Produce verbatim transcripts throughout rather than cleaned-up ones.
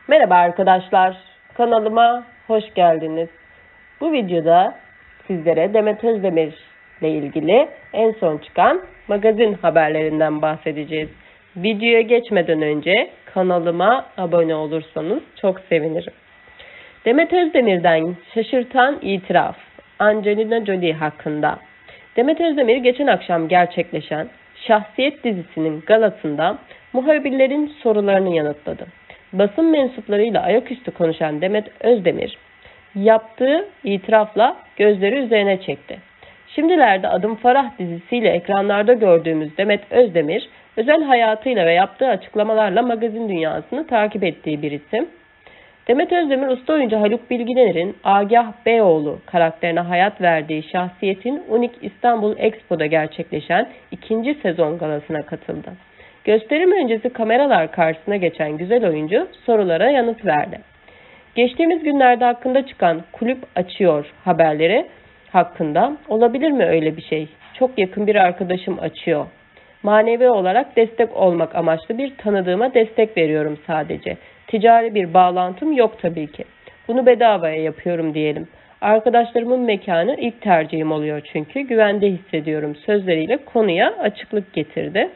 Merhaba arkadaşlar, kanalıma hoş geldiniz. Bu videoda sizlere Demet Özdemir ile ilgili en son çıkan magazin haberlerinden bahsedeceğiz. Videoya geçmeden önce kanalıma abone olursanız çok sevinirim. Demet Özdemir'den şaşırtan itiraf, Angelina Jolie hakkında. Demet Özdemir geçen akşam gerçekleşen Şahsiyet dizisinin galasında muhabirlerin sorularını yanıtladı. Basın mensuplarıyla ayaküstü konuşan Demet Özdemir, yaptığı itirafla gözleri üzerine çekti. Şimdilerde Adım Farah dizisiyle ekranlarda gördüğümüz Demet Özdemir, özel hayatıyla ve yaptığı açıklamalarla magazin dünyasını takip ettiği bir isim. Demet Özdemir, usta oyuncu Haluk Bilginer'in Agah Beyoğlu karakterine hayat verdiği Şahsiyet'in Unik İstanbul Expo'da gerçekleşen ikinci sezon galasına katıldı. Gösterim öncesi kameralar karşısına geçen güzel oyuncu sorulara yanıt verdi. Geçtiğimiz günlerde hakkında çıkan kulüp açıyor haberleri hakkında olabilir mi öyle bir şey? Çok yakın bir arkadaşım açıyor. Manevi olarak destek olmak amaçlı bir tanıdığıma destek veriyorum sadece. Ticari bir bağlantım yok tabii ki. Bunu bedavaya yapıyorum diyelim. Arkadaşlarımın mekanı ilk tercihim oluyor çünkü güvende hissediyorum sözleriyle konuya açıklık getirdi.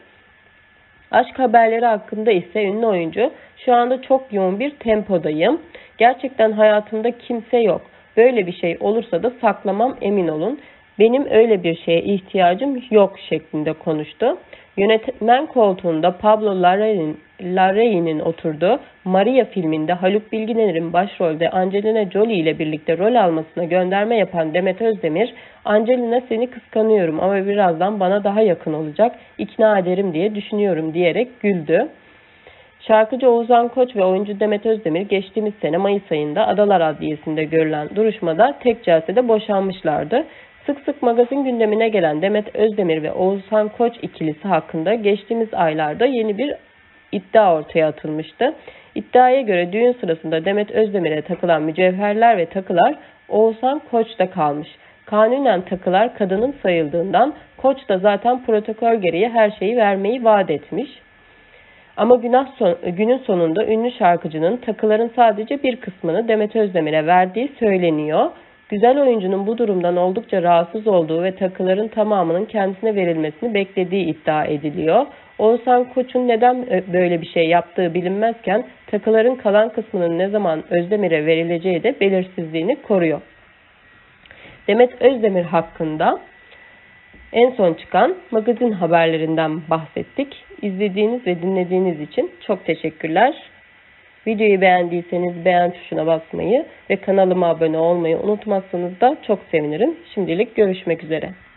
Aşk haberleri hakkında ise ünlü oyuncu, şu anda çok yoğun bir tempodayım. Gerçekten hayatımda kimse yok. Böyle bir şey olursa da saklamam, emin olun. Benim öyle bir şeye ihtiyacım yok şeklinde konuştu. Yönetmen koltuğunda Pablo Larraín'in oturduğu Maria filminde Haluk Bilginer'in başrolde Angelina Jolie ile birlikte rol almasına gönderme yapan Demet Özdemir, "Angelina, seni kıskanıyorum ama birazdan bana daha yakın olacak, ikna ederim diye düşünüyorum" diyerek güldü. Şarkıcı Oğuzhan Koç ve oyuncu Demet Özdemir geçtiğimiz sene Mayıs ayında Adalar Adliyesi'nde görülen duruşmada tek celsede boşanmışlardı. Sık sık magazin gündemine gelen Demet Özdemir ve Oğuzhan Koç ikilisi hakkında geçtiğimiz aylarda yeni bir iddia ortaya atılmıştı. İddiaya göre düğün sırasında Demet Özdemir'e takılan mücevherler ve takılar Oğuzhan Koç'ta kalmış. Kanunen takılar kadının sayıldığından Koç da zaten protokol gereği her şeyi vermeyi vaat etmiş. Ama günah son, günün sonunda ünlü şarkıcının takıların sadece bir kısmını Demet Özdemir'e verdiği söyleniyor. Güzel oyuncunun bu durumdan oldukça rahatsız olduğu ve takıların tamamının kendisine verilmesini beklediği iddia ediliyor. Oğuzhan Koç'un neden böyle bir şey yaptığı bilinmezken takıların kalan kısmının ne zaman Özdemir'e verileceği de belirsizliğini koruyor. Demet Özdemir hakkında en son çıkan magazin haberlerinden bahsettik. İzlediğiniz ve dinlediğiniz için çok teşekkürler. Videoyu beğendiyseniz beğen tuşuna basmayı ve kanalıma abone olmayı unutmazsanız da çok sevinirim. Şimdilik görüşmek üzere.